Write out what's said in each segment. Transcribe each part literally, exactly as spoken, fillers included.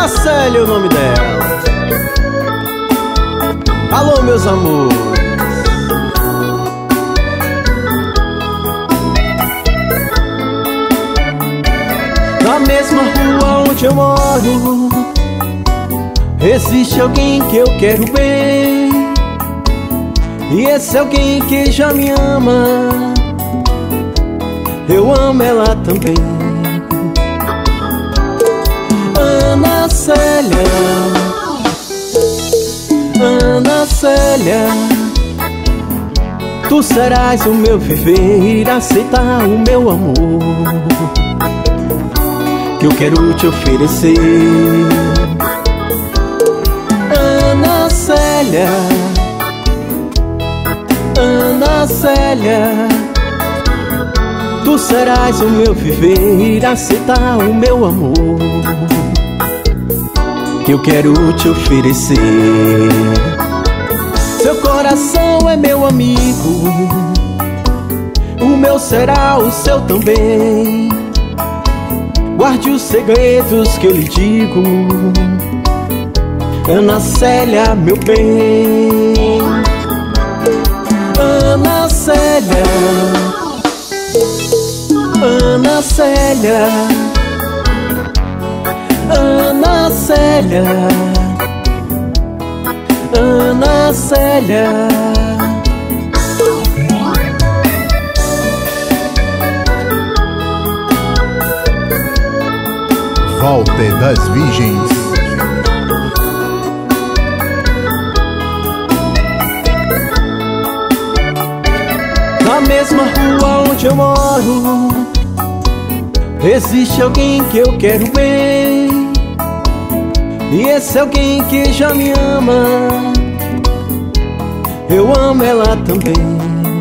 Ana Célia é o nome dela. Alô, meus amores. Na mesma rua onde eu moro existe alguém que eu quero bem, e esse alguém que já me ama, eu amo ela também. Ana Célia, Ana Célia, tu serás o meu viver, aceitar o meu amor que eu quero te oferecer. Ana Célia, Ana Célia, tu serás o meu viver, aceitar o meu amor que eu quero te oferecer. Seu coração é meu amigo, o meu será o seu também. Guarde os segredos que eu lhe digo, Ana Célia, meu bem. Ana Célia, Ana Célia, Ana Célia, Ana Célia. Walter das Virgens. Na mesma rua onde eu moro existe alguém que eu quero bem, e esse alguém que já me ama, eu amo ela também.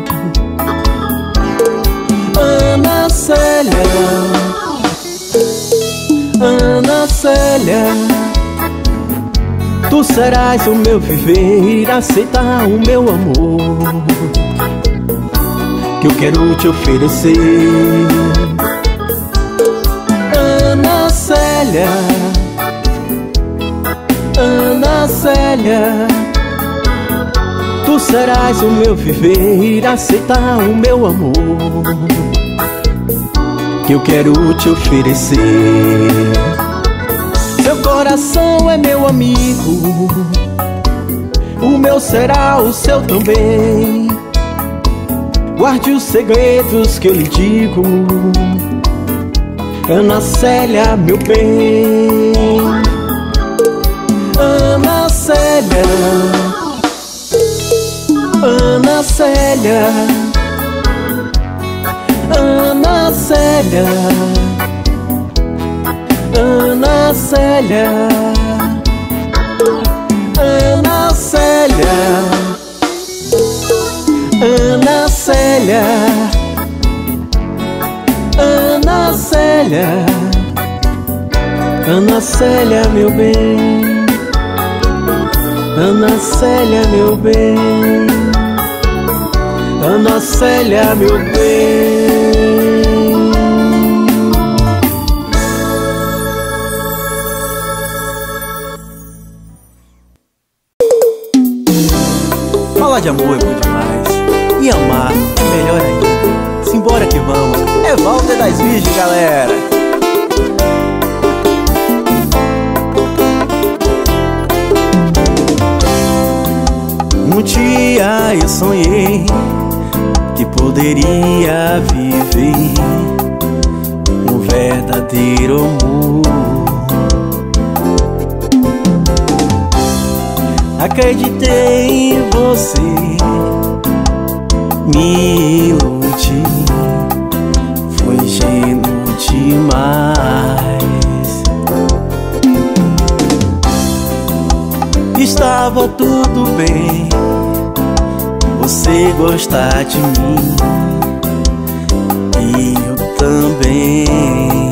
Ana Célia, Ana Célia, tu serás o meu viver, aceitar o meu amor que eu quero te oferecer. Ana Célia, Ana Célia, tu serás o meu viver, aceitar o meu amor que eu quero te oferecer. Seu coração é meu amigo, o meu será o seu também. Guarde os segredos que eu lhe digo, Ana Célia, meu bem. Ana Célia, Ana Célia, Ana Célia, Ana Célia, Ana Célia, Ana Célia, Ana Célia, Ana Célia, meu bem. Ana Célia, meu bem. Ana Célia, meu bem. Falar de amor é bom demais, e amar é melhor ainda. Simbora que vamos, é Walter das Virgens, galera. Um dia eu sonhei que poderia viver um verdadeiro amor. Acreditei em você, me iludi, foi ingênuo demais. Estava tudo bem, você gostar de mim e eu também.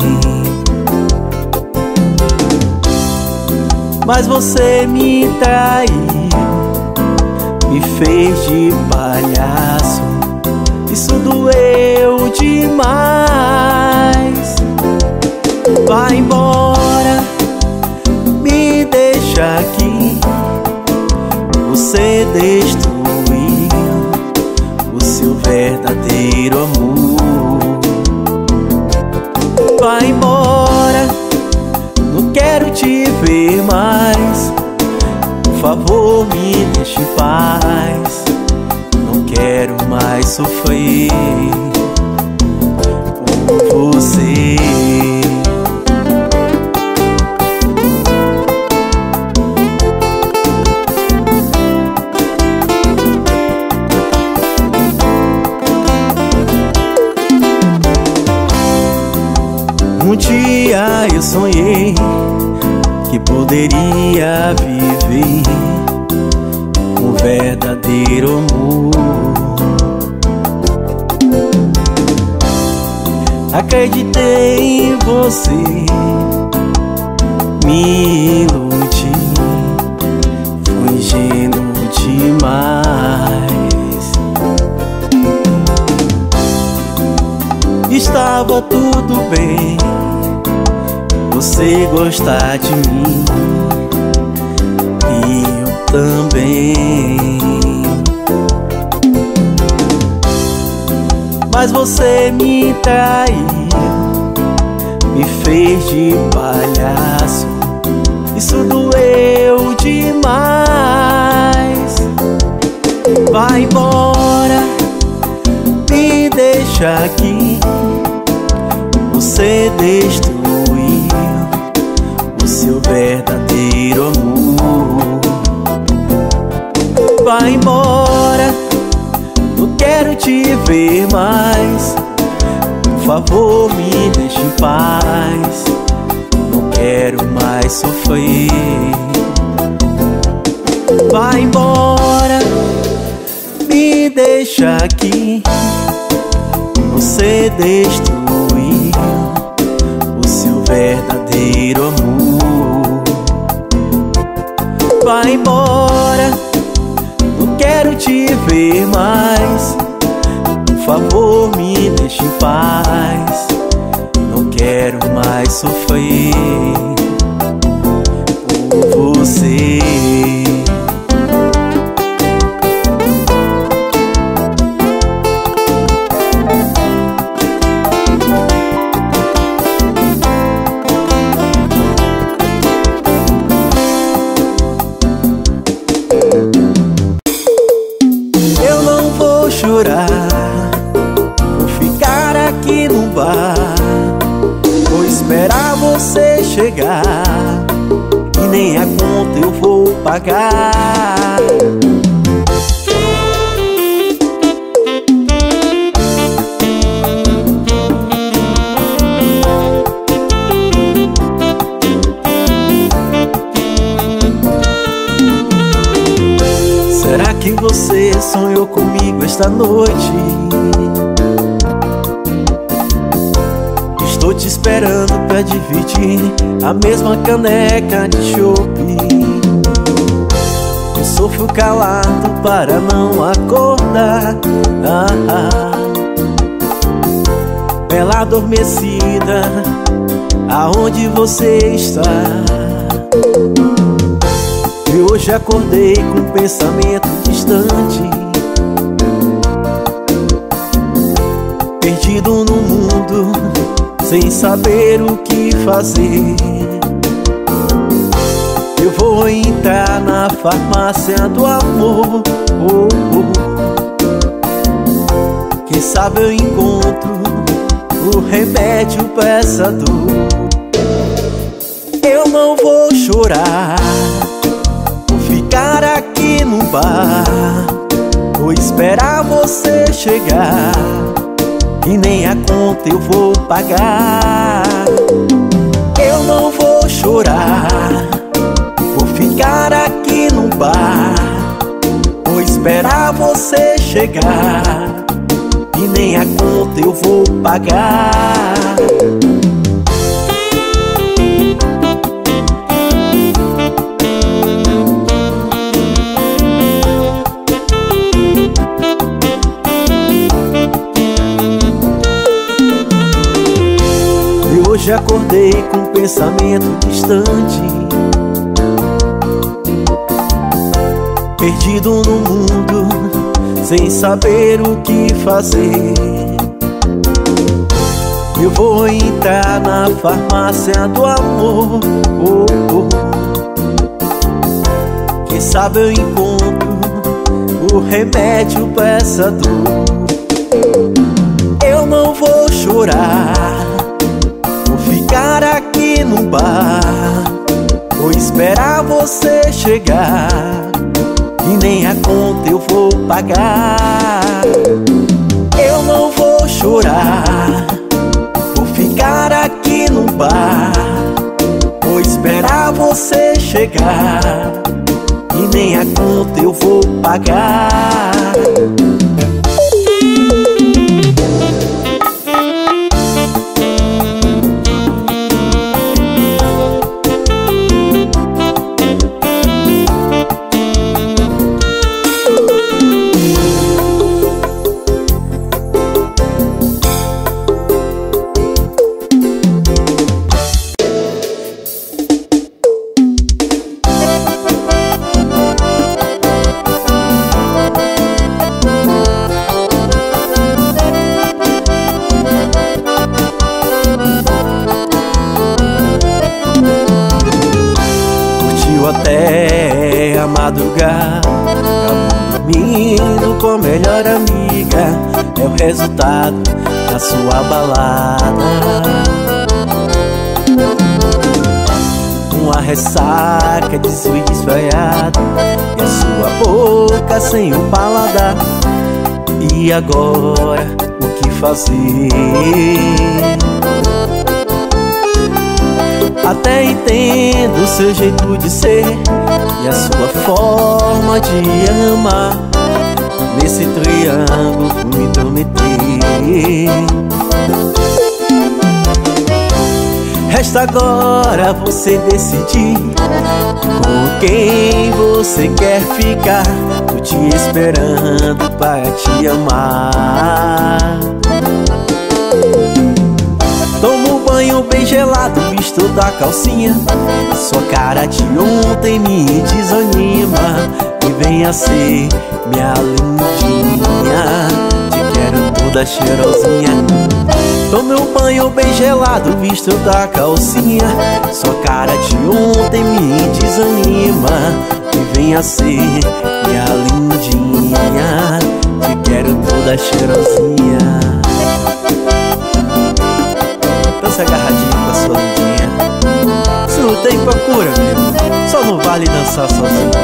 Mas você me traiu, me fez de palhaço, isso doeu demais. Vai embora, me destruiu o seu verdadeiro amor. Vai embora, não quero te ver mais. Por favor, me deixe em paz. Não quero mais sofrer por você. Um dia eu sonhei que poderia viver um verdadeiro amor. Acreditei em você, me iludi, fui ingênuo demais. Estava tudo bem, você gostar de mim e eu também. Mas você me traiu, me fez de palhaço. Isso doeu demais. Vai embora, me deixa aqui. Você destruiu o seu verdadeiro amor. Vai embora, não quero te ver mais. Por favor, me deixe em paz. Não quero mais sofrer. Vai embora, me deixa aqui. Você destruiu o seu verdadeiro amor. Vai embora, não quero te ver mais. Por favor, me deixe em paz. Não quero mais sofrer por você. Vou ficar aqui no bar, vou esperar você chegar, e nem a conta eu vou pagar. Será que você sonhou comigo esta noite? Estou te esperando pra dividir a mesma caneca de chope. Eu sofro calado para não acordar. ah, ah. Bela adormecida, aonde você está? E hoje acordei com um pensamento distante, perdido no mundo, sem saber o que fazer. Eu vou entrar na farmácia do amor, oh, oh. Quem sabe eu encontro o remédio pra essa dor. Eu não vou chorar, ficar aqui no bar, vou esperar você chegar, e nem a conta eu vou pagar. Eu não vou chorar, vou ficar aqui no bar, vou esperar você chegar, e nem a conta eu vou pagar. Hoje acordei com um pensamento distante, perdido no mundo, sem saber o que fazer. Eu vou entrar na farmácia do amor, oh, oh. Quem sabe eu encontro o remédio pra essa dor. Eu não vou chorar, vou ficar aqui no bar, vou esperar você chegar, e nem a conta eu vou pagar. Eu não vou chorar, vou ficar aqui no bar, vou esperar você chegar, e nem a conta eu vou pagar. Até a madrugada, dormindo com a melhor amiga, é o resultado da sua balada. Uma ressaca de suíte esfriada, e a sua boca sem um paladar. E agora, o que fazer? Até entendo o seu jeito de ser e a sua forma de amar. Nesse triângulo fui me intrometer. Resta agora você decidir com quem você quer ficar. Tô te esperando para te amar. Toma um banho bem gelado, misto da calcinha. Sua cara de ontem me desanima. E venha ser minha lindinha, te quero toda cheirosinha. Tome um banho bem gelado, misto da calcinha. Sua cara de ontem me desanima. E venha ser minha lindinha, te quero toda cheirosinha. Dança agarradinho com a sua lindinha. Se não tem, procura, amigo. Só não vale dançar sozinho.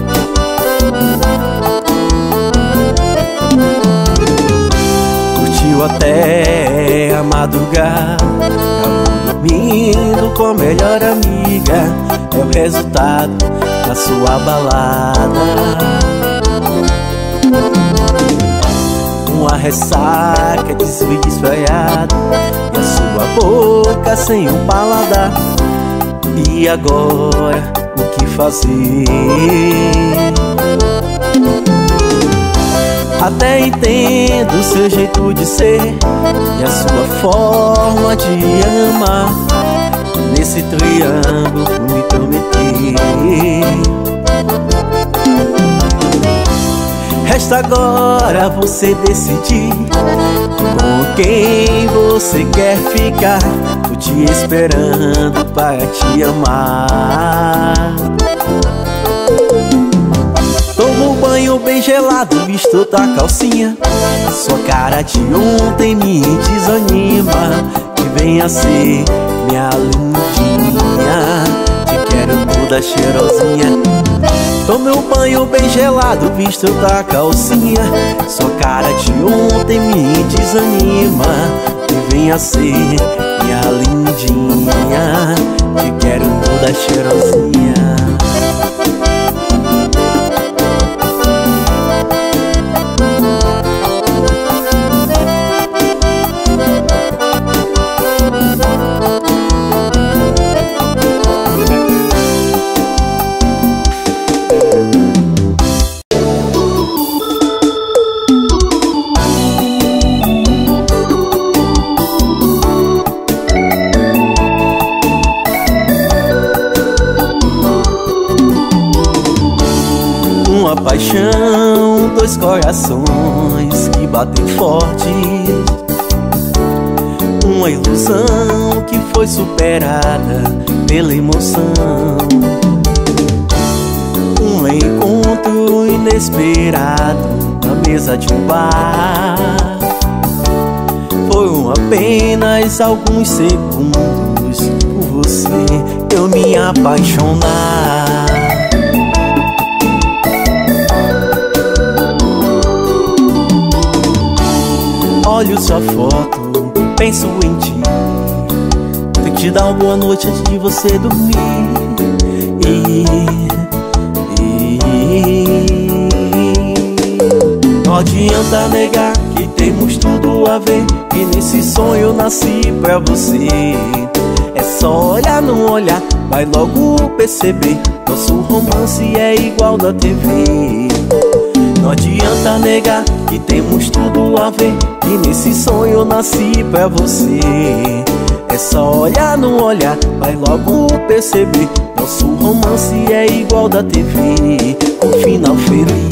Curtiu até a madrugada, dormindo com a melhor amiga, é o resultado da sua balada. Uma ressaca de suíte esfriada, e a sua boca sem um paladar. E agora, o que fazer? Até entendo o seu jeito de ser e a sua forma de amar. Nesse triângulo fui me intrometer. Resta agora você decidir com quem você quer ficar. Tô te esperando para te amar. Toma um banho bem gelado, misto da calcinha. Sua cara de ontem me desanima. E venha ser minha lindinha, te quero toda cheirosinha. Tome um banho bem gelado, misto da calcinha. Sua cara de ontem me desanima. E venha ser minha lindinha, te quero toda cheirosinha. paixão, dois corações que batem forte, uma ilusão que foi superada pela emoção. Um encontro inesperado na mesa de um bar. Foram apenas alguns segundos, por você eu me apaixonar. Olho sua foto, penso em ti. Tenho que te dar uma boa noite antes de você dormir. E, e, não adianta negar que temos tudo a ver, que nesse sonho eu nasci pra você. É só olhar, não olhar, vai logo perceber. Nosso romance é igual da T V. Não adianta negar que temos tudo a ver, que nesse sonho eu nasci pra você. É só olhar, não olhar, vai logo perceber. Nosso romance é igual da T V, com final feliz.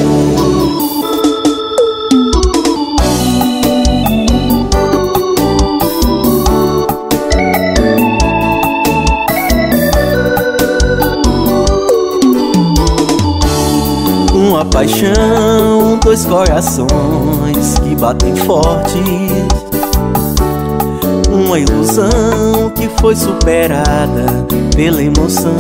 Uma paixão, dois corações que batem forte, uma ilusão que foi superada pela emoção.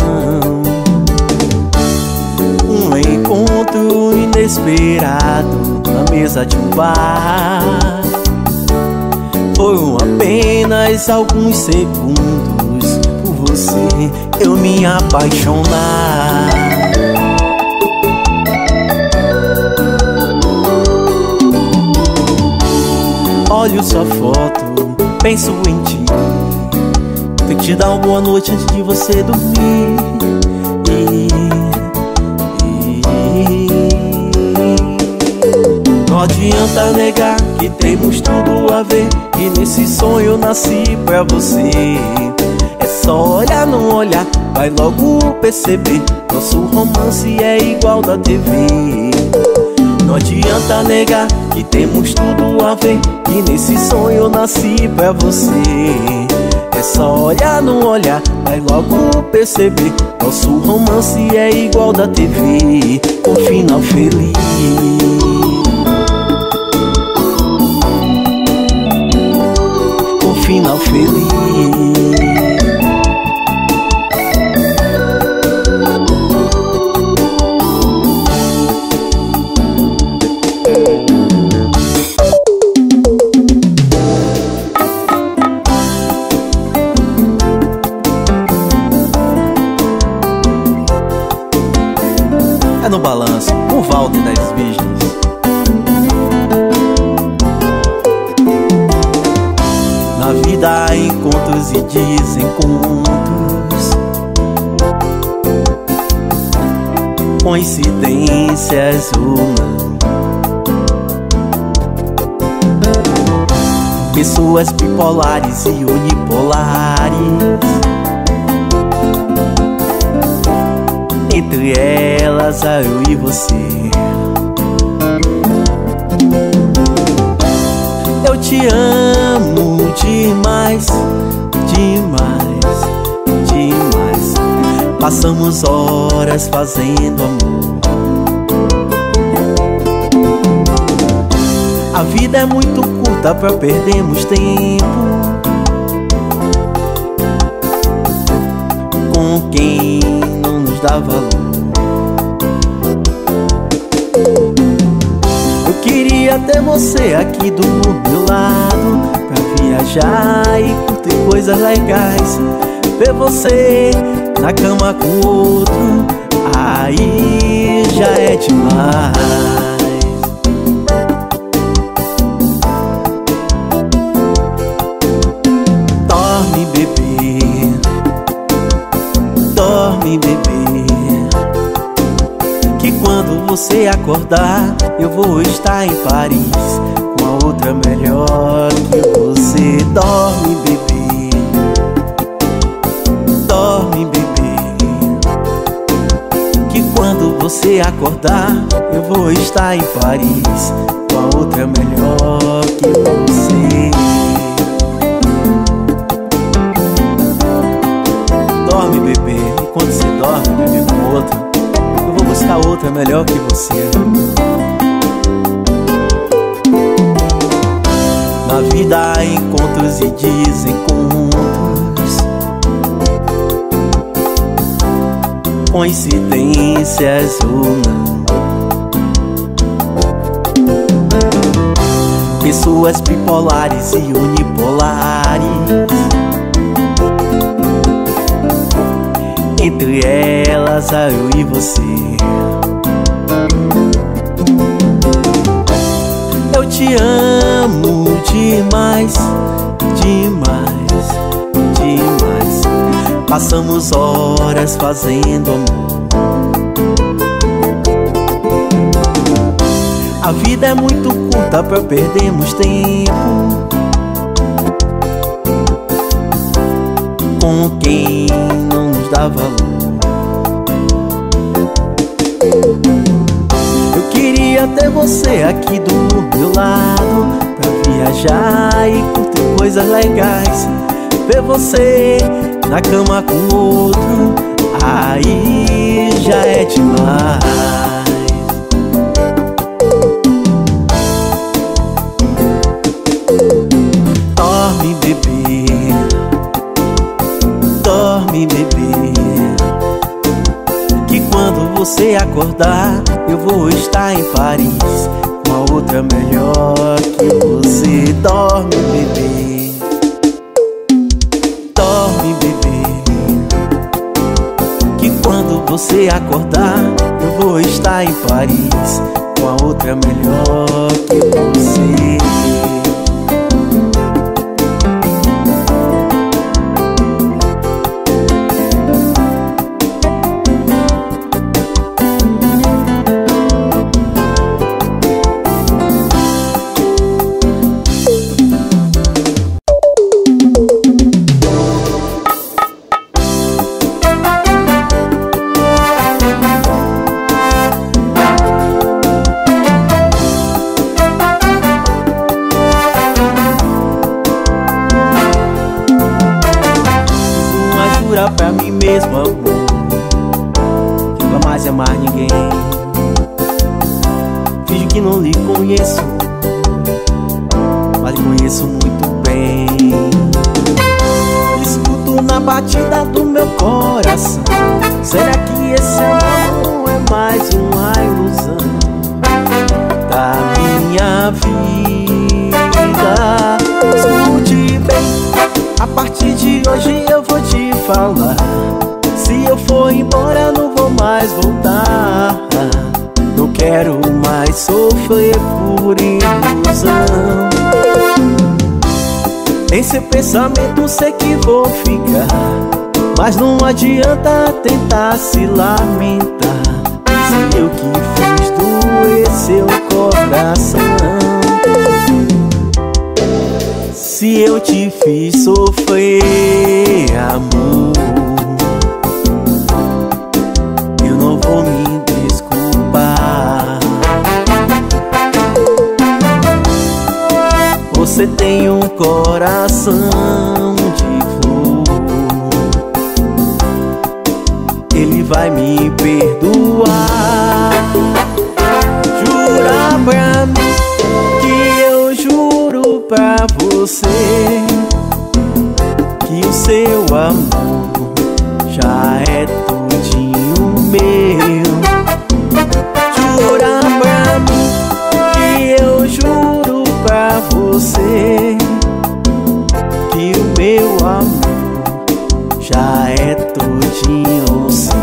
Um encontro inesperado na mesa de um bar. Foram apenas alguns segundos, por você eu me apaixonar. Olho sua foto, penso em ti. Tenho que te dar uma boa noite antes de você dormir. E, e, não adianta negar que temos tudo a ver, que nesse sonho eu nasci pra você. É só olhar, não olhar, vai logo perceber. Nosso romance é igual da T V. Não adianta negar que temos tudo a ver, que nesse sonho eu nasci pra você. É só olhar, não olhar, vai logo perceber. Nosso romance é igual da T V, com final feliz. Com final feliz. É no balanço, o Walter das Virgens. Na vida há encontros e desencontros, coincidências ou não. Pessoas bipolares e unipolares, entre elas a eu e você. Eu te amo demais, demais, demais. Passamos horas fazendo amor. A vida é muito curta pra perdermos tempo com quem não nos dá valor. Eu queria ter você aqui do meu lado, pra viajar e curtir coisas legais. Ver você na cama com outro, aí já é demais. Dorme, bebê, dorme, bebê, que quando você acordar eu vou estar em Paris com a outra melhor que você. Dorme, bebê, dorme, bebê, que quando você acordar acordar, eu vou estar em Paris com a outra melhor que você. Dorme, bebê, e quando você dorme, bebê, com outra, eu vou buscar outra melhor que você. Na vida há encontros e desencontros, coincidências ou não. Pessoas bipolares e unipolares, entre elas há eu e você. Eu te amo demais, demais, demais. Passamos horas fazendo amor. A vida é muito curta pra perdermos tempo com quem não nos dá valor. Eu queria ter você aqui do meu lado, pra viajar e curtir coisas legais. Ver você na cama com outro, aí já é demais. Dorme, bebê, dorme, bebê, que quando você acordar, eu vou estar em Paris com a outra melhor que você. Dorme, bebê, dorme, bebê, que quando você acordar, eu vou estar em Paris com a outra melhor que você. Pra mim mesmo, amor, que nunca mais amar ninguém. Finge que não lhe conheço, mas lhe conheço muito bem. Escuto na batida do meu coração. Será que esse amor não é mais uma ilusão da minha vida? Escute bem, a partir de hoje eu vou te falar. Se eu for embora, não vou mais voltar. Não quero mais sofrer por ilusão. Em seu pensamento sei que vou ficar, mas não adianta tentar se lamentar. Se eu que fiz doer seu coração, se eu te fiz sofrer, amor, eu não vou me desculpar. Você tem um coração de flor, ele vai me perdoar. Jura pra mim que eu juro pra você que o seu amor já é todinho meu. Jura pra mim que eu juro pra você que o meu amor já é todinho seu.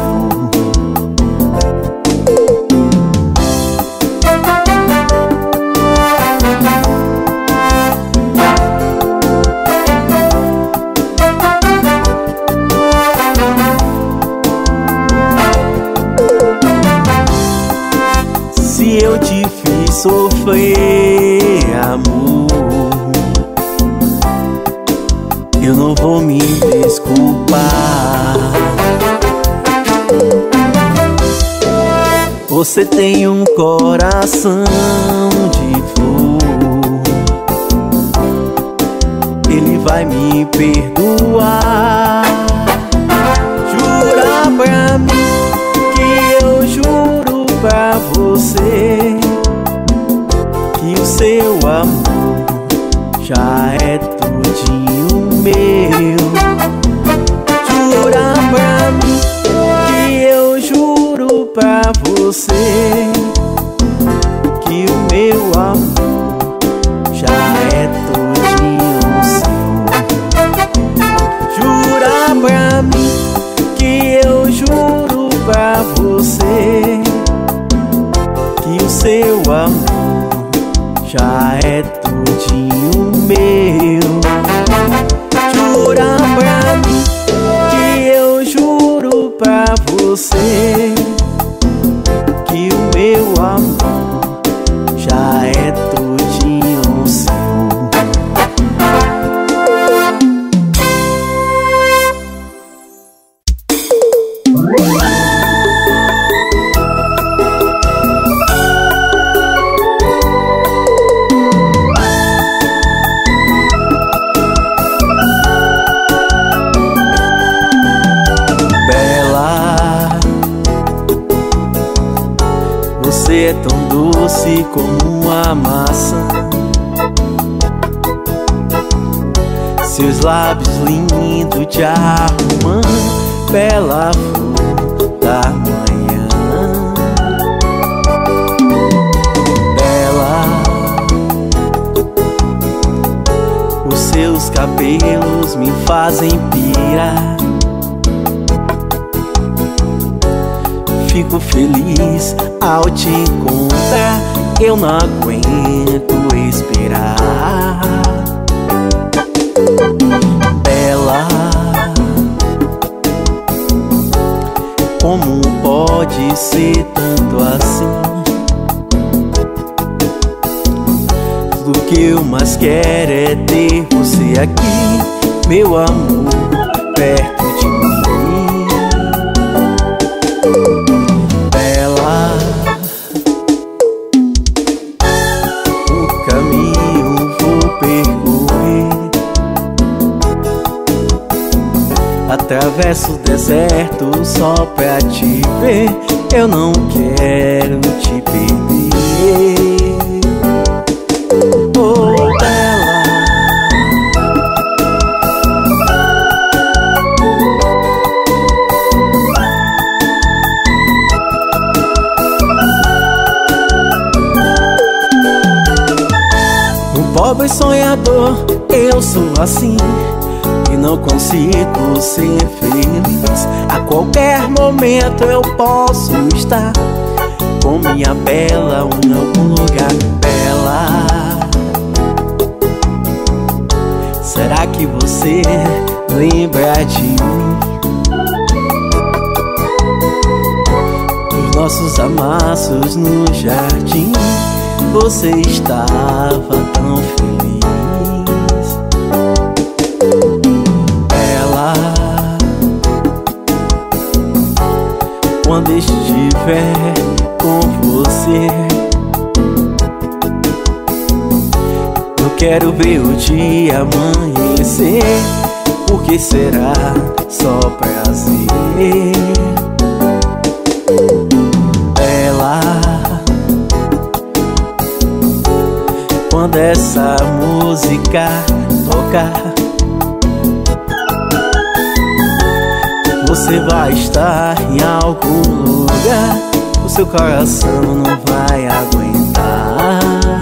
Se eu te fiz sofrer, amor, eu não vou me desculpar. Você tem um coração de flor, ele vai me perdoar. Jura pra mim que eu juro pra você que o seu amor já é tudinho meu. Jura pra mim que eu juro pra você que o meu amor já é tudinho seu. Jura pra mim que eu juro pra você que o seu amor já é tudinho meu. Jura pra mim que eu juro pra você que o meu amor já é tudinho seu. Você é tão doce como uma maçã, seus lábios lindos de arrumã, bela flor da manhã. Bela, os seus cabelos me fazem pirar. Fico feliz ao te encontrar, eu não aguento esperar. Bela, como pode ser tanto assim? Tudo que eu mais quero é ter você aqui, meu amor, perto de mim. Atravesso o deserto só pra te ver, eu não quero te perder. Oh, bela, um pobre sonhador, eu sou assim, e não consigo ser feliz. A qualquer momento eu posso estar com minha bela em algum lugar. Bela, será que você lembra de mim? Os nossos amassos no jardim, você estava tão feliz. Quando estiver com você, eu quero ver o dia amanhecer, porque será só prazer. Bela, quando essa música tocar, você vai estar em algum lugar, o seu coração não vai aguentar.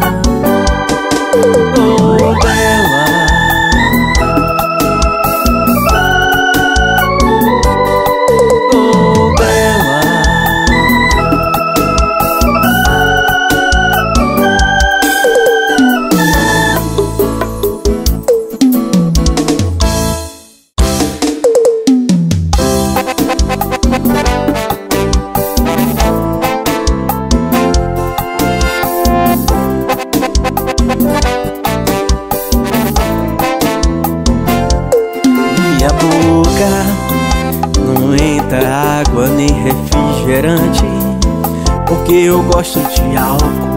Oh, bela, oh, bela, não entra água nem refrigerante porque eu gosto de álcool.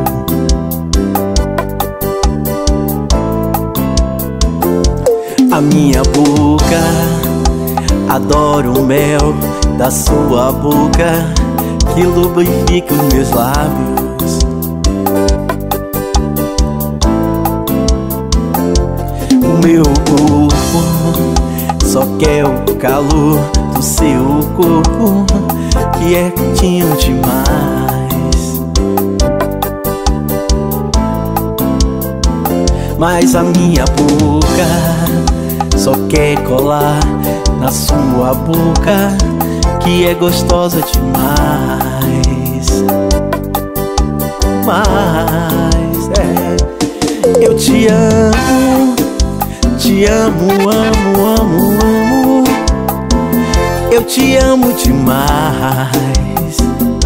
A minha boca, adoro o mel da sua boca, que lubrifica os meus lábios. O meu corpo só quer o calor do seu corpo, que é quentinho demais. Mas a minha boca só quer colar na sua boca, que é gostosa demais. Mas é, eu te amo, te amo, amo, amo, amo. Eu te amo demais.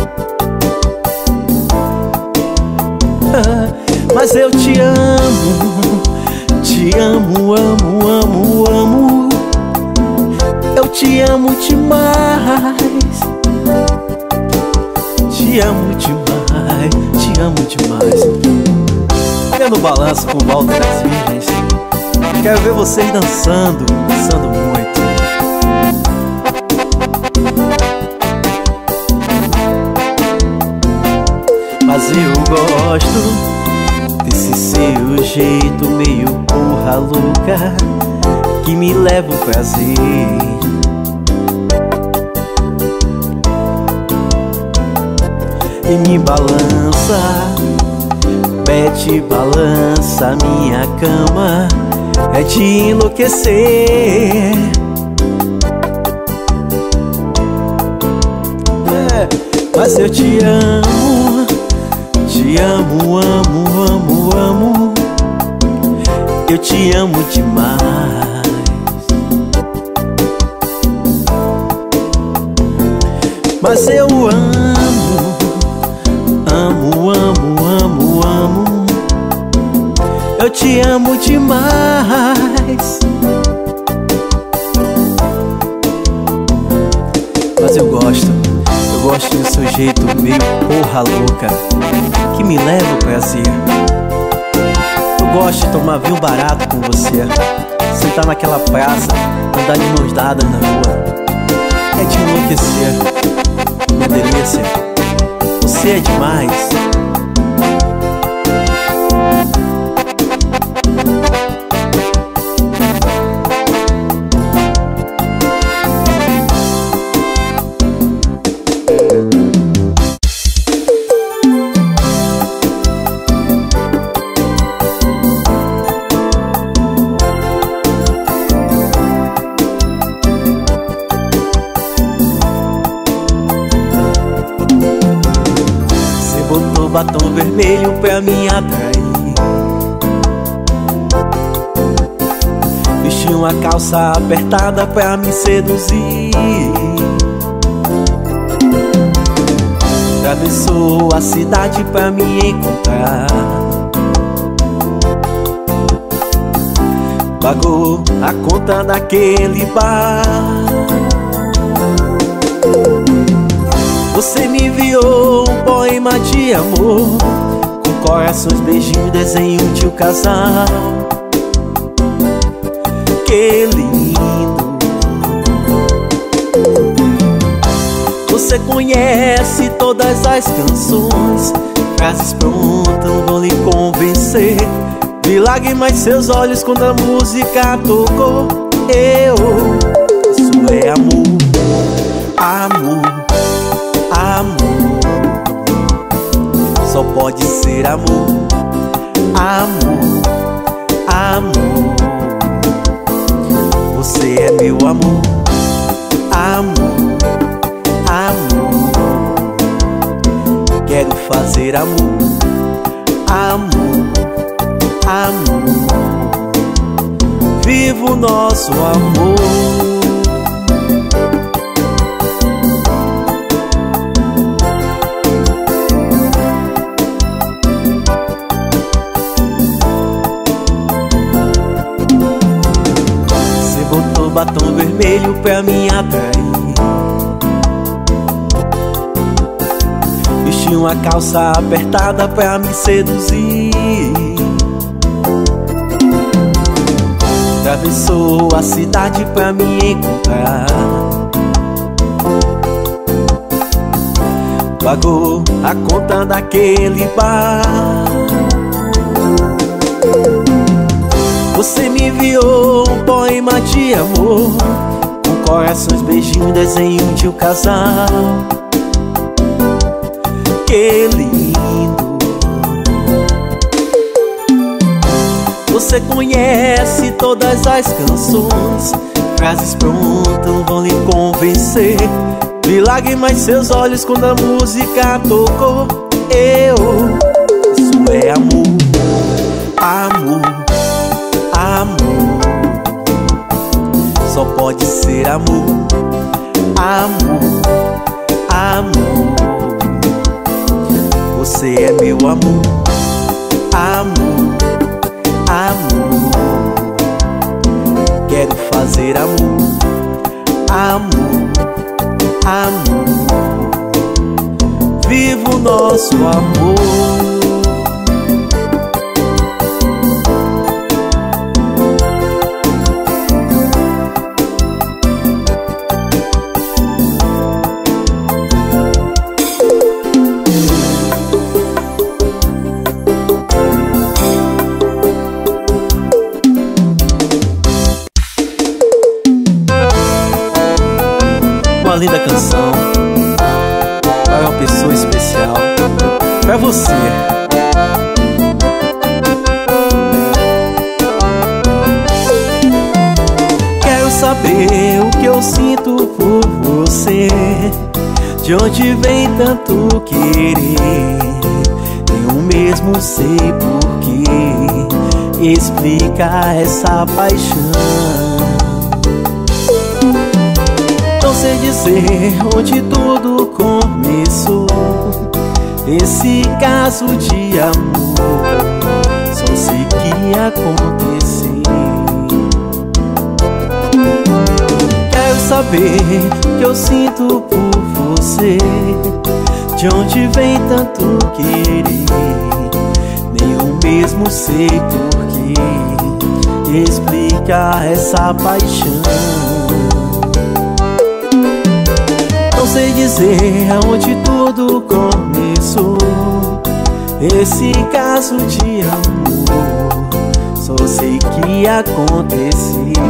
Mas eu te amo, te amo, amo, amo, amo. Eu te amo demais. Te amo demais, te amo demais. Vendo o balanço com Walter das Virgens. Quero ver vocês dançando, dançando muito. Mas eu gosto desse seu jeito meio porra louca, que me leva o prazer. E me balança, pede balança minha cama, é de enlouquecer. É, mas eu te amo, te amo, amo, amo, amo. Eu te amo demais. Mas eu amo, amo, amo, amo, amo. Eu te amo demais. Mas eu gosto, eu gosto do seu jeito meio porra louca, que me leva ao prazer. Eu gosto de tomar vinho barato com você, sentar naquela praça, andar de mãos dadas na rua. É de enlouquecer, minha delícia. Você é demais. Botou batom vermelho pra me atrair, vestiu uma calça apertada pra me seduzir, atravessou a cidade pra me encontrar, pagou a conta daquele bar. Você me enviou um poema de amor, com corações, beijinhos, desenho de um casal. Que lindo! Você conhece todas as canções, frases prontas vão lhe convencer. Vi lágrimas em seus olhos quando a música tocou. Eu, isso é amor, amor. Amor, só pode ser amor, amor, amor. Você é meu amor, amor, amor. Quero fazer amor, amor, amor. Viva o nosso amor. Batom vermelho pra me atrair, vestiu de uma calça apertada pra me seduzir. Atravessou a cidade pra me encontrar. Pagou a conta daquele bar. Você me enviou um poema de amor, com corações, beijinho, desenho de um casal. Que lindo! Você conhece todas as canções, frases prontas vão lhe convencer. Vi lágrimas em seus olhos quando a música tocou. Eu, isso é amor, amor, amor. Só pode ser amor, amor, amor. Você é meu amor, amor, amor. Quero fazer amor, amor, amor. Viva o nosso amor. Uma linda canção para uma pessoa especial, para você. Quero saber o que eu sinto por você, de onde vem tanto querer. Eu mesmo sei por que explica essa paixão. Não sei dizer onde tudo começou, esse caso de amor. Só sei que aconteceu. Quero saber o que eu sinto por você, de onde vem tanto querer. Nem eu mesmo sei por que explica essa paixão. Não sei dizer aonde tudo começou, esse caso de amor. Só sei que aconteceu.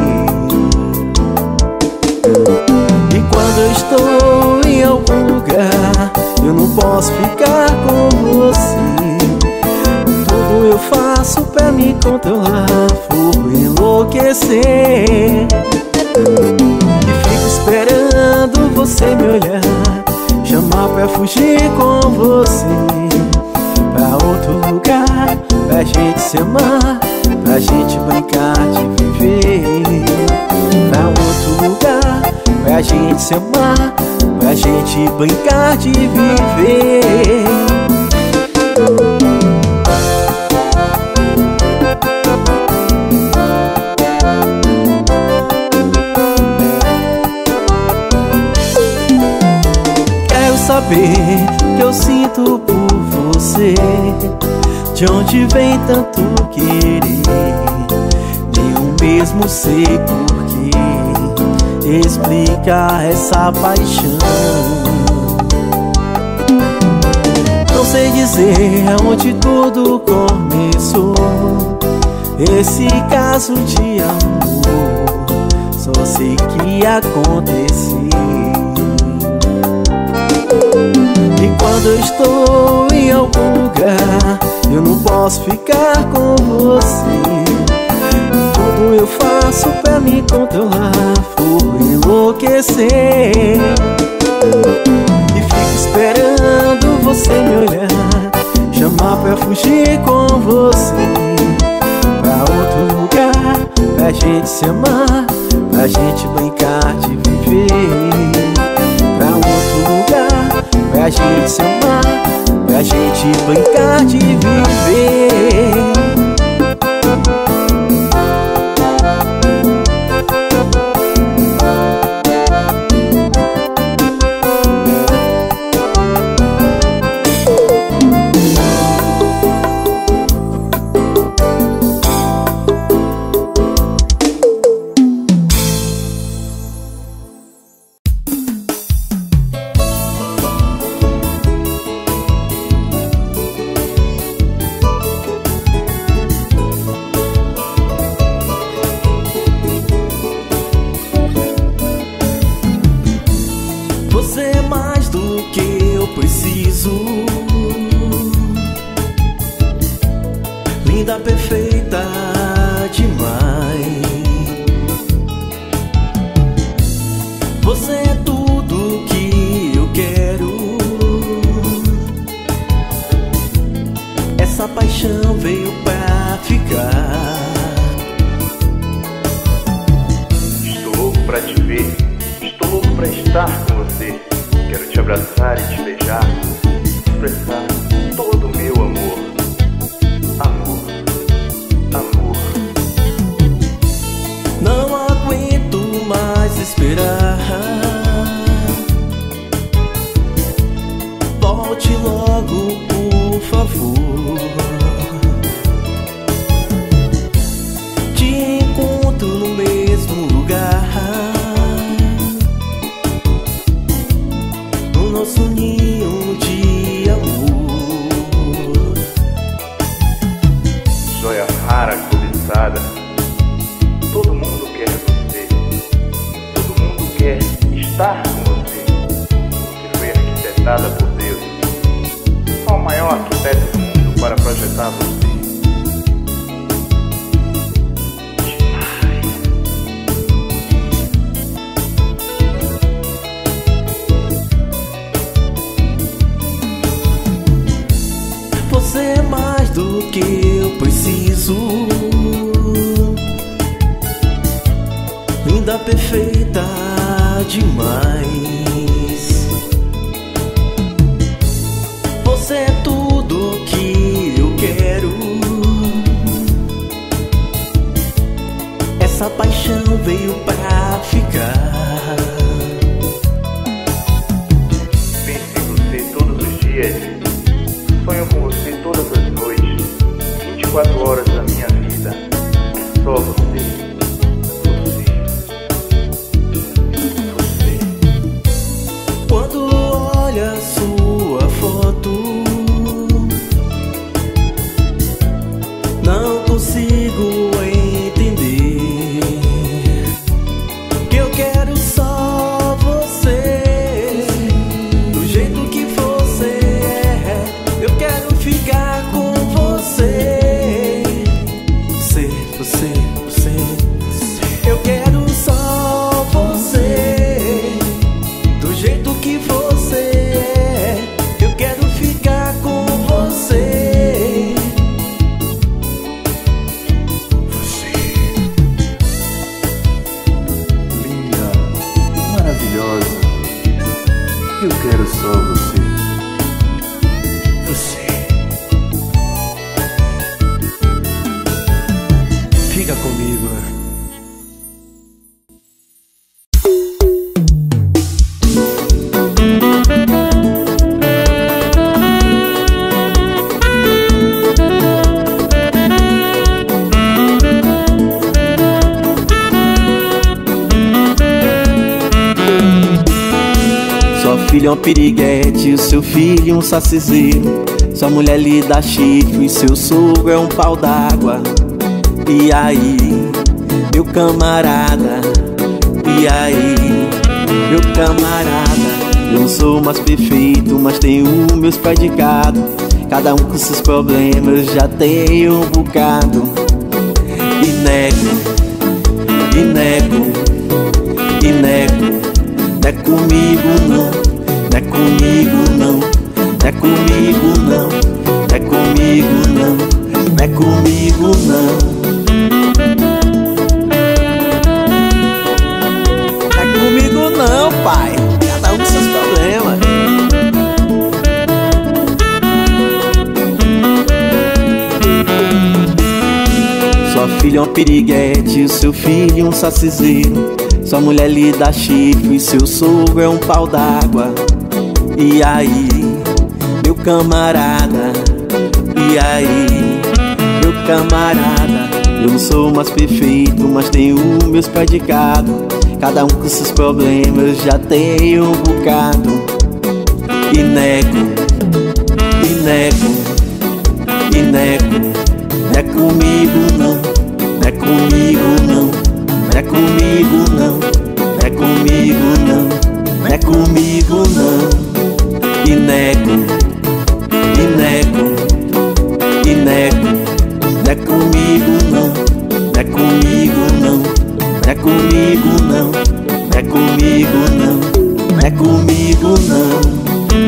E quando eu estou em algum lugar, eu não posso ficar com você. Tudo eu faço pra me controlar, por enlouquecer. E fico esperando você me olhar, chamar pra fugir com você, pra outro lugar, pra gente se amar, pra gente brincar de viver. Pra outro lugar, pra gente se amar, pra gente brincar de viver. Saber o que eu sinto por você, de onde vem tanto querer. Nem eu mesmo sei por que explica essa paixão. Não sei dizer aonde tudo começou, esse caso de amor. Só sei que aconteceu. E quando eu estou em algum lugar, eu não posso ficar com você. Tudo eu faço pra me controlar, por enlouquecer. E fico esperando você me olhar, chamar pra fugir com você, pra outro lugar, pra gente se amar, pra gente brincar de viver. Pra outro lugar, pra gente se amar, pra gente brincar de viver. preciso. Linda, perfeita demais. Você é tudo que eu quero. Essa paixão veio pra ficar. Estou louco pra te ver, estou louco pra estar com você. Quero te abraçar e te beijar, expressar todo o meu amor. Amor, amor. Não aguento mais esperar. Volte logo, por favor. Te encontro no mesmo lugar, no nosso ninho de amor. Joia rara, cobiçada, todo mundo quer você. Todo mundo quer estar com você. Você foi arquitetada por Deus. Só o maior arquiteto do mundo para projetar você. Você é mais do que eu preciso. Linda, perfeita demais. Você é tudo que eu quero. Essa paixão veio pra ficar. Penso em você todos os dias. Sonho com você todas as noites. vinte e quatro horas da minha vida. É só você. Você. Você. Quando olha sua foto, não consigo entender que eu quero só você. Do jeito que você é, eu quero ficar com você. Você, você, você, eu quero só você. Do jeito que você é, eu quero ficar com você. Você. Linda, maravilhosa. Eu quero só você. Você. Fica comigo. Sua filha é um piriguete, o seu filho um saciseiro. Sua mulher lhe dá chifre, seu sogro é um pau d'água. E aí, meu camarada? E aí, meu camarada? Eu não sou mais perfeito, mas tenho meus predicados. Cada um com seus problemas, já tenho um bocado. E nego, e nego, e nego. Não é comigo não, não é comigo não, não é comigo não, não é comigo não, não é comigo não. Não é comigo não, pai, cada um com seus problemas. Sua filha é um piriguete, o seu filho um saciseiro. Sua mulher lhe dá chifre, seu sogro é um pau d'água. E aí, meu camarada? E aí, meu camarada? Eu não sou mais perfeito, mas tenho meus predicados. Cada um com seus problemas, já tenho um bocado. E nego, e nego, e nego. Não é comigo não, não é comigo não, não é comigo não, não é comigo não, não é comigo não. E nego, comigo não, não é comigo não, não é comigo não.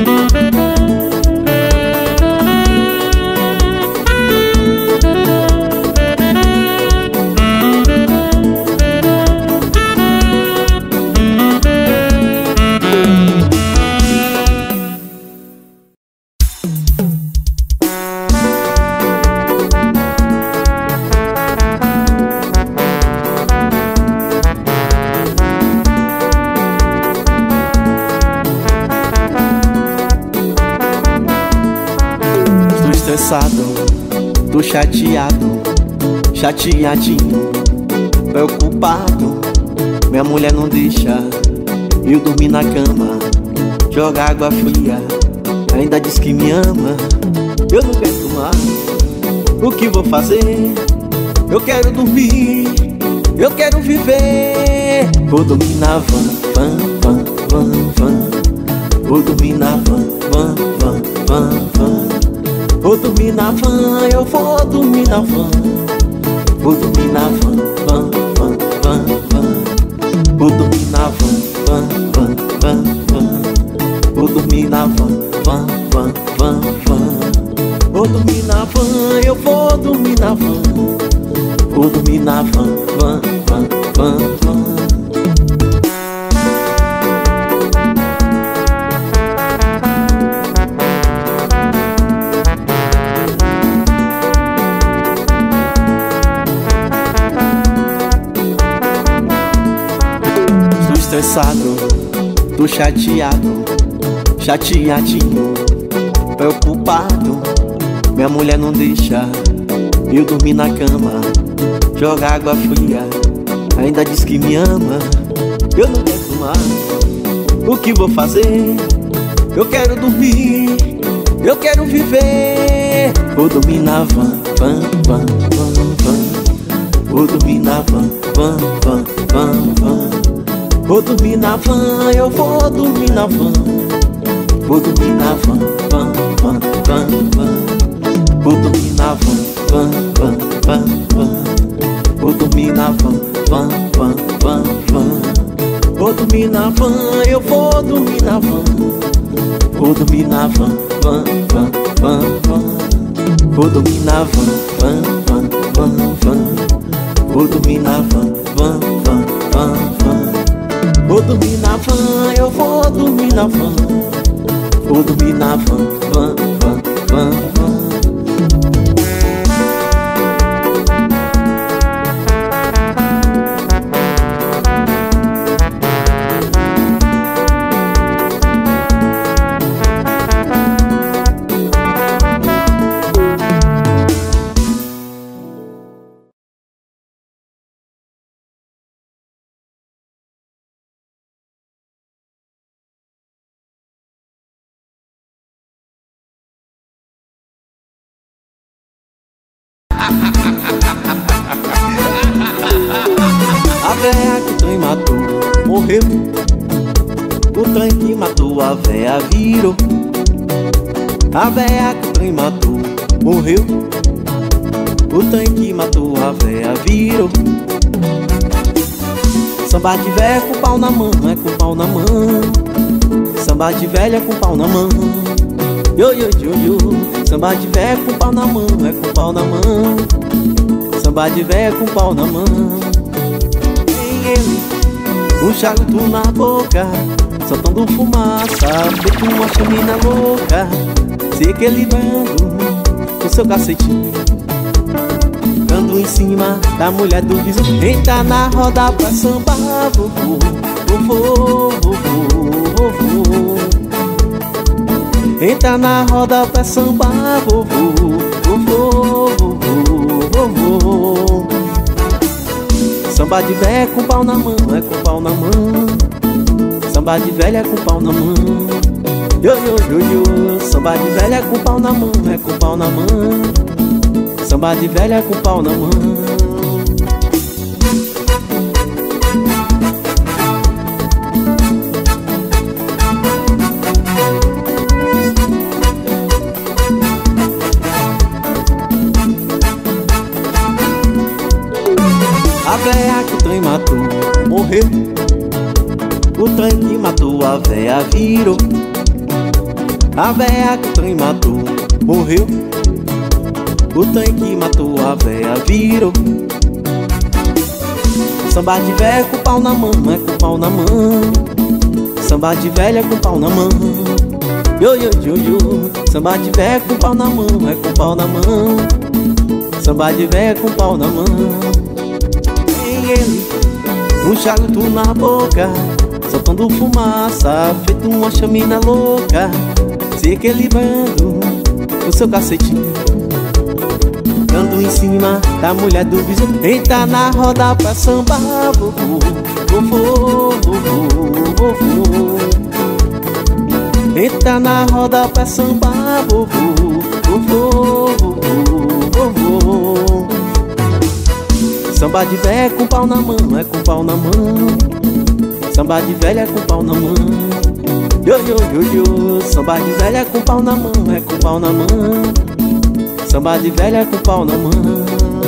Tô chateado, chateadinho, preocupado. Minha mulher não deixa eu dormir na cama, joga água fria, ainda diz que me ama. Eu não quero mais, o que vou fazer? Eu quero dormir, eu quero viver. Vou dormir na van, van, van, van, van. Vou dormir na van, van, van, van, van. Vou dormir na van, eu vou dormir na van. Vou dormir na van, van, van, van, van. Vou dormir na van, van, van, van, van. Vou dormir na van, van, van, van, van. Vou dormir na van, eu vou dormir na van. Vou dormir na van, van, van, van, van. Estressado, tô chateado, chateadinho, preocupado. Minha mulher não deixa eu dormir na cama, joga água fria, ainda diz que me ama. Eu não quero mais, o que vou fazer? Eu quero dormir, eu quero viver. Vou dormir na van, van, van, van, van. Vou dormir na van, van, van, van, van. Vou dormir na van, eu vou dormir na van. Vou dormir na van, van, van, van, van. Vou dormir na van, van, van, van, van. Vou dormir na van, van, van, van, van. Vou dormir na van, eu vou dormir na van. Vou dormir na van, van, van, van, van. Vou dormir na van, van, van, van, van. Vou dormir na van, van, van, van, van. Vou dormir na van, eu vou dormir na van. Vou dormir na van, van, van, van, van. A véia que o trem matou morreu. O trem que matou a véia virou. A véia que o trem matou morreu. O trem que matou a véia virou. Samba de véia com pau na mão, é com pau na mão. Samba de velha com pau na mão. Yo, yo, yo, yo. Samba de véia com pau na mão, é com pau na mão. Samba de véia com pau na mão. Tem ele, um charuto na boca, soltando fumaça, feito uma chaminé louca, se equilibrando com seu cacetinho, dando em cima da mulher do vizinho. Entra na roda pra sambar, vovô, vovô, vovô, vovô. Entra na roda pra sambar, vovô, vovô, vovô, vovô. Samba de velha com pau na mão, é com pau na mão. Samba de velha com pau na mão. Yo, yo, yo, yo. Samba de velha com pau na mão, é com pau na mão. Samba de velha com pau na mão. A véia que o trem matou morreu. O trem que matou a véia virou. A véia que o trem matou morreu. O trem que matou a véia virou. Samba de véia com pau na mão, é com pau na mão. Samba de velha com pau na mão. Yo, yo, yo, yo. Samba de véia com pau na mão, é com pau na mão. Samba de véia com pau na mão. Tem ele, um charuto na boca, soltando fumaça, feito uma chamina louca, se equilibrando o seu cacetinho, dando em cima da mulher do vizinho. Entra na roda pra sambar, vovô, vovô, vovô, vovô. Entra na roda pra sambar, vovô, vovô, vovô, vovô. Samba de velha com pau na mão, é com pau na mão. Samba de velha com pau na mão. Yo, yo, yo, yo. Samba de velha com pau na mão, é com pau na mão. Samba de velha com pau na mão.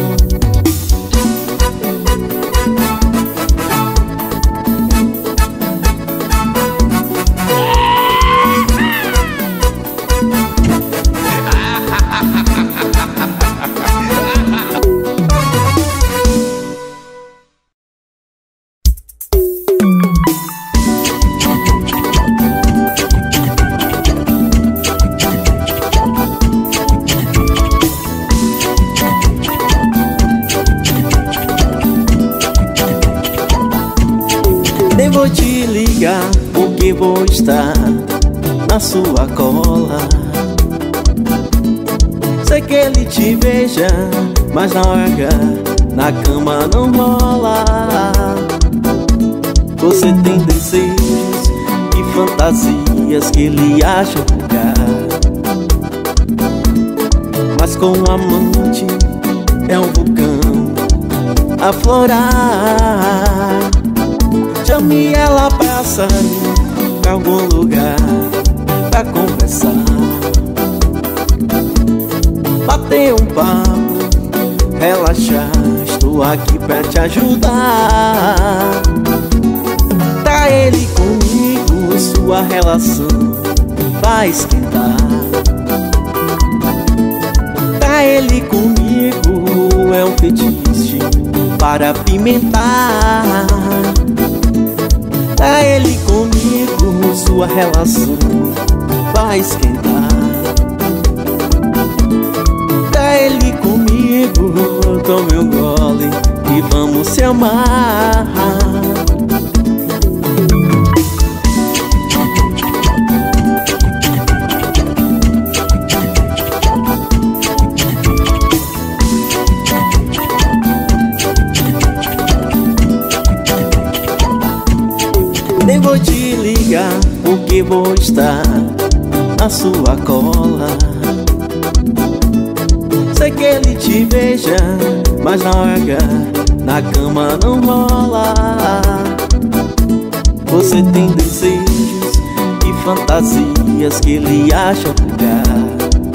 Nem vou te ligar porque vou estar na sua cola. Sei que ele te beija, mas na hora na cama não rola. Você tem desejos e fantasias que ele acha vulgar, mas com o amante é um vulcão a florar. Chame ela pra sair pra algum lugar pra conversar, bater um papo, relaxar. Estou aqui pra te ajudar. Tá ele comigo, sua relação vai esquentar. Tá ele comigo, é um fetiche para apimentar. Tá ele comigo, sua relação vai esquentar. Tá ele comigo, tome um gole e vamos se amar. Nem vou te ligar porque vou estar na sua cola. Sei que ele te beija, mas na hora na cama não rola. Você tem desejos e fantasias que ele acha vulgar,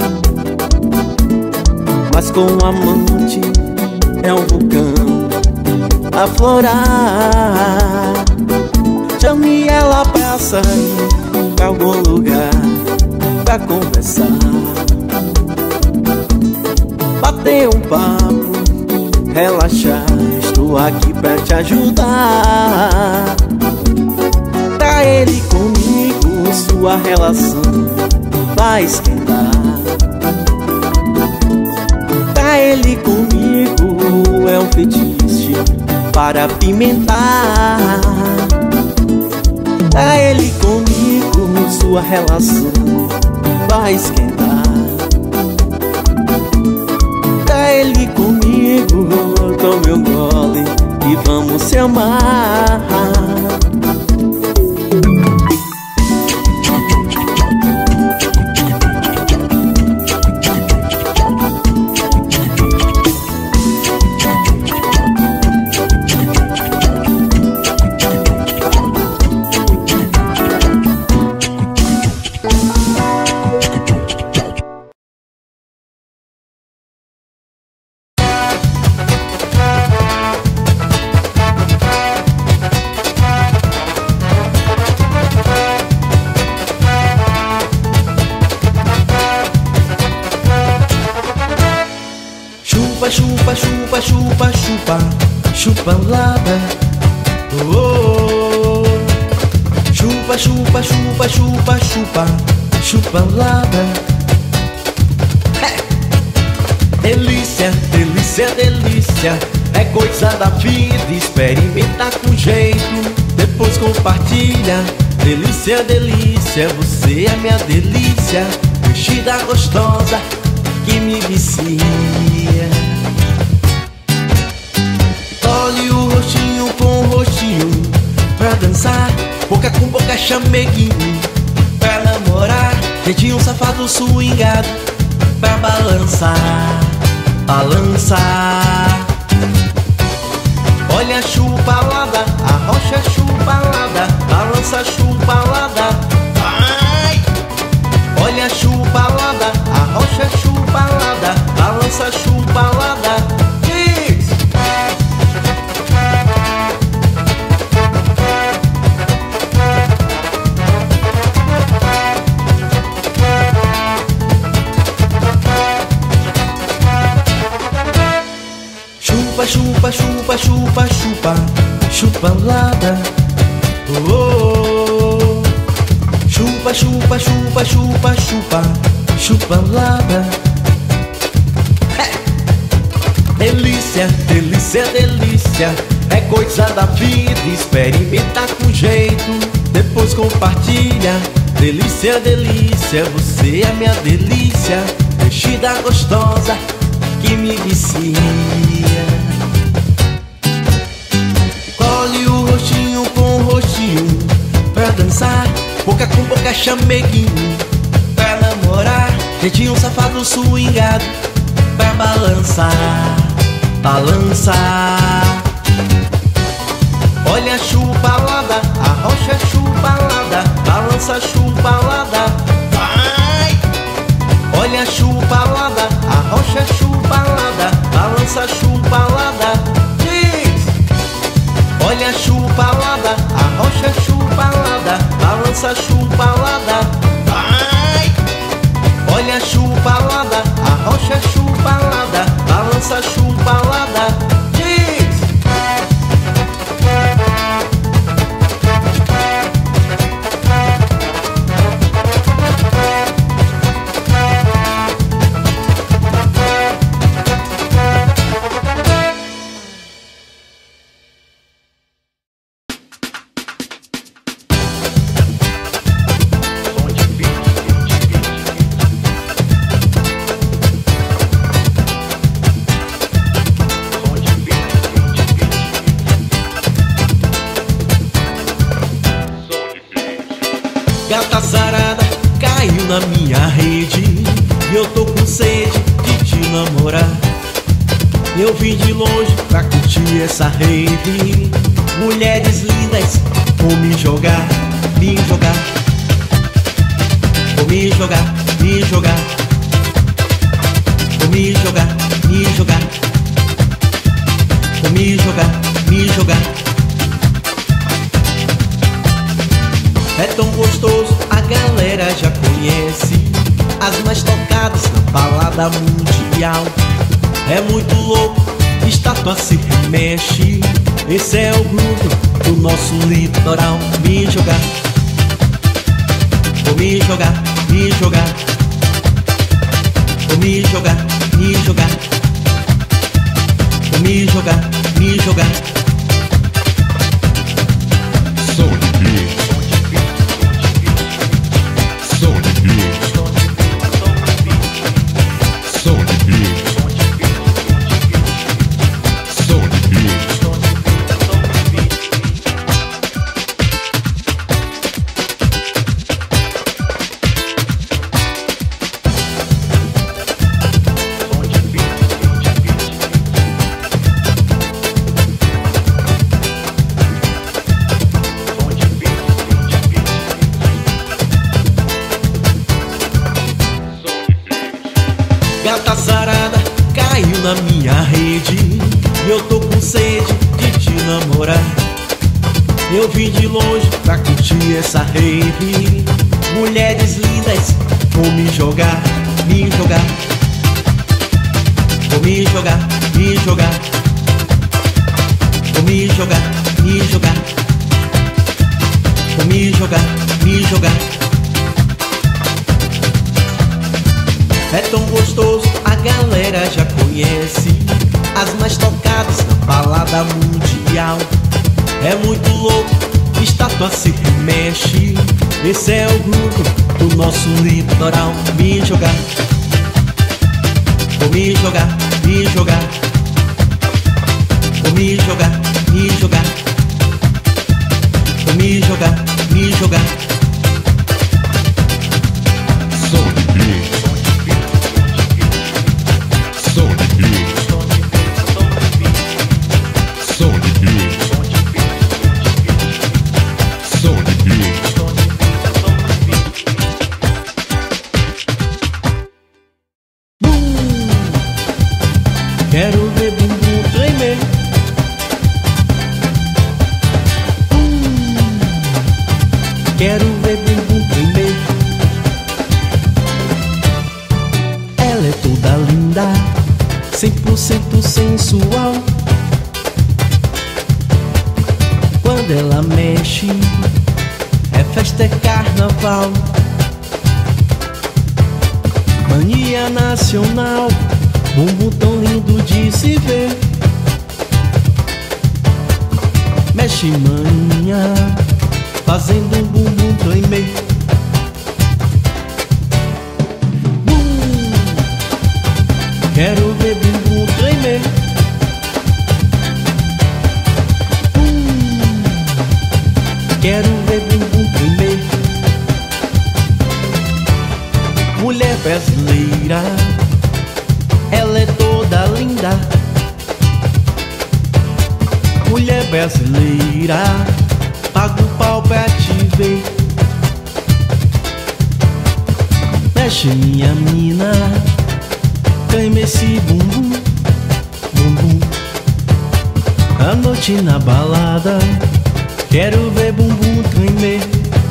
mas com o amante é um vulcão a florar. Chame ela pra sair pra algum lugar pra conversar, bater um papo, relaxar. Estou aqui pra te ajudar. Tá ele comigo, sua relação vai esquentar. Tá ele comigo, é um fetiche para apimentar. Tá ele comigo, sua relação vai esquentar. Tá ele comigo, tome um gole e vamos se amar. Chupa, chupa, chupa, chupalada. Oh, oh, oh. Chupa, chupa, chupa, chupa, chupa, chupalada. Delícia, delícia, delícia, é coisa da vida. Experimenta com jeito, depois compartilha. Delícia, delícia, você é minha delícia, vestida gostosa que me vicia. Olhe o rostinho com o rostinho pra dançar, boca com boca chameguinho pra namorar, jeitinho safado swingado pra balançar, balançar. Olha a chupalada, a rocha é chupalada, balança chupalada, vai! Olha a chupalada, a rocha é chupalada, balança chupalada, diz! Chupa, chupa, chupa, chupa, chupa, chupalada. Oh, oh, oh. Chupa, chupa, chupa, chupa, chupa, chupalada. Hey! Delícia, delícia, delícia, é coisa da vida. Experimenta com jeito, depois compartilha. Delícia, delícia, você é minha delícia, vestida gostosa que me vicia. Colhe o rostinho com o rostinho pra dançar, boca com boca chameguinho pra namorar, jeitinho safado swingado pra balançar, balançar. Olha a chupalada, a rocha é chupalada, balança chupalada, vai! Olha a chupalada, a rocha é chupalada, balança chupalada, diz! Olha a chupalada, a rocha é chupalada, balança chupalada, vai! Olha a chupalada, a rocha é chupalada, balança chupalada, diz! Gata sarada caiu na minha rede e eu tô com sede de te namorar. Eu vim de longe pra curtir essa rave. Mulheres lindas, vou me jogar, me jogar. Vou me jogar, me jogar. Vou me jogar, me jogar. Vou me jogar, me jogar. É tão gostoso, a galera já conhece, as mais tocadas na balada mundial. É muito louco, estátua se remexe, esse é o grupo do nosso litoral. Me jogar, vou me jogar, me jogar. Vou me jogar, me jogar. Vou me jogar, me jogar. Gata sarada caiu na minha rede e eu tô com sede de te namorar. Eu vim de longe pra curtir essa rave. Mulheres lindas, vou me jogar, me jogar. Vou me jogar, me jogar. Vou me jogar, me jogar. Vou me jogar, me jogar. É tão gostoso, a galera já conhece, as mais tocadas na balada mundial. É muito louco, estátua se mexe. Esse é o grupo do nosso litoral. Me jogar, vou me jogar, me jogar. Vou me jogar, me jogar. Vou me jogar, me jogar. Som de beat. Som de beat. Som de beat. Som de beat. Quero ver bumbum tremer. Quero ver bumbum tremer. Ela é toda linda, cem por cento sensual. Quando ela mexe, é festa, é carnaval. Mania nacional, bumbum tão lindo de se ver. Mexe mania, fazendo um bumbum tremer. Bum! Quero ver bumbum tremer. Bum! Quero ver bumbum tremer. Mulher brasileira, ela é toda linda. Mulher brasileira, paga o pau pra te ver. Mexe minha mina, treme esse bumbum, bumbum. A noite na balada, quero ver bumbum tremer.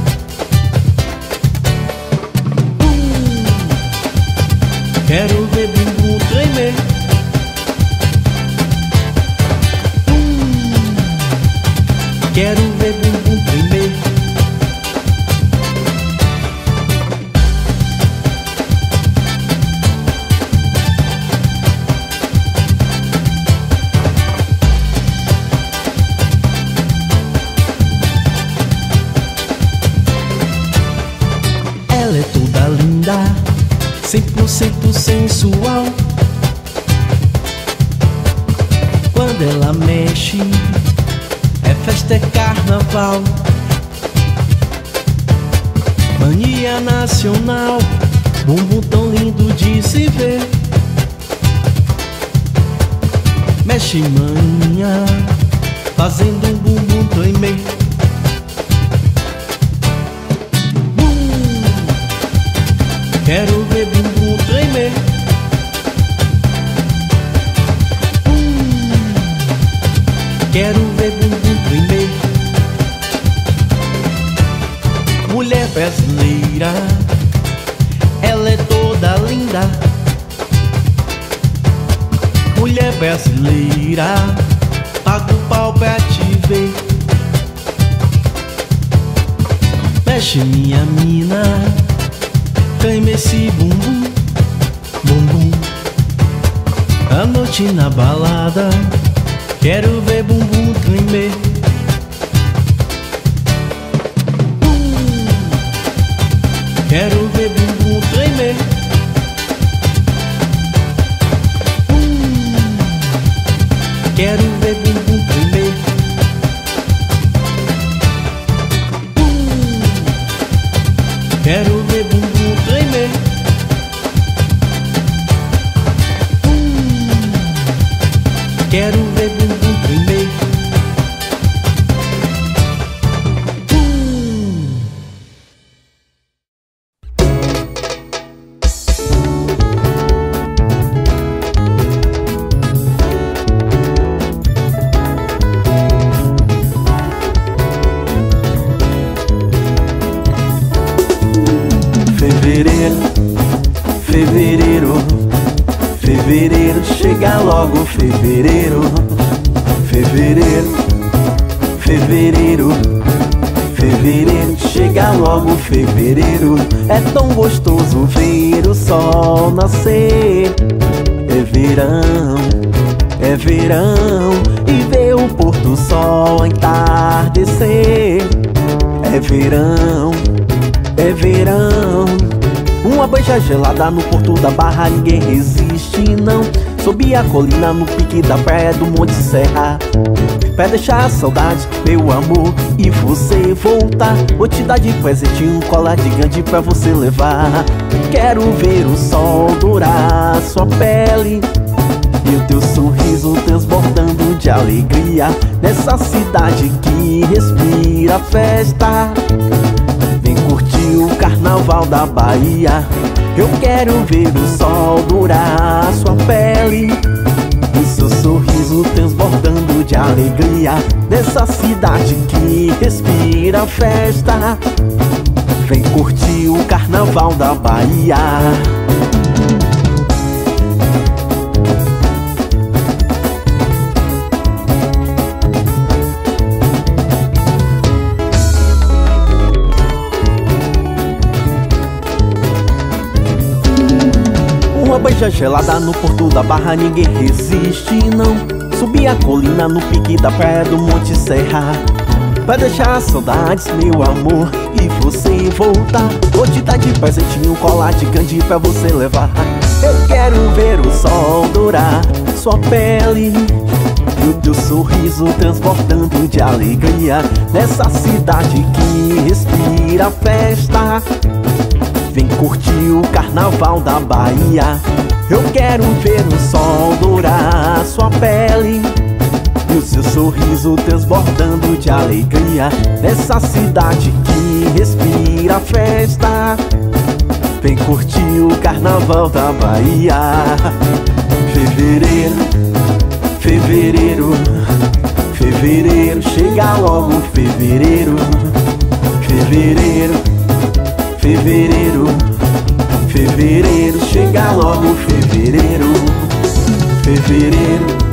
Bum! Quero ver bumbum tremer. Bum! Quero ver bumbum tremer. Ela é toda linda, cem por cento sensual. Quando ela mexe, é festa, é carnaval. Mania nacional, bumbum tão lindo de se ver. Mexe mania, fazendo um bumbum tremer. Bum! Quero ver bumbum tremer. Bum! Quero ver bumbum tremer. Mulher brasileira, ela é toda linda. Mulher brasileira, paga o pau pra te ver. Mexe minha mina, treme esse bumbum, bumbum. A noite na balada, quero ver bumbum tremer. Bum! Quero ver bumbum tremer. Bum! Quero ver bumbum tremer. Bum! Quero ver bumbum tremer. Bum! Quero ver bumbum tremer. Fevereiro, fevereiro, Fevereiro, chega logo fevereiro. Fevereiro, fevereiro, fevereiro, chega logo fevereiro. É tão gostoso ver o sol nascer. É verão, é verão, e ver o pôr do sol entardecer. É verão, é verão. Uma beija gelada no porto da Barra, ninguém resiste não. Sobe a colina no pique da praia do Monte Serra, pra deixar a saudade, meu amor, e você voltar. Vou te dar de presente um colar gigante pra você levar. Quero ver o sol dourar sua pele e o teu sorriso transbordando de alegria nessa cidade que respira festa. Vem curtir o carnaval da Bahia. Eu quero ver o sol dourar sua pele e seu sorriso transbordando de alegria nessa cidade que respira festa. Vem curtir o carnaval da Bahia. Uma beija gelada no porto da Barra, ninguém resiste não. Subir a colina no pique da praia do Monte Serra, pra deixar saudades, meu amor, e você voltar. Vou te dar de presentinho um colar gigante pra você levar. Eu quero ver o sol dourar sua pele e o teu sorriso transbordando de alegria nessa cidade que respira festa. Vem curtir o carnaval da Bahia. Eu quero ver o sol dourar sua pele e o seu sorriso transbordando de alegria nessa cidade que respira festa. Vem curtir o carnaval da Bahia. Fevereiro, fevereiro, fevereiro, chega logo fevereiro. Fevereiro, fevereiro, fevereiro, chega logo fevereiro. Fevereiro,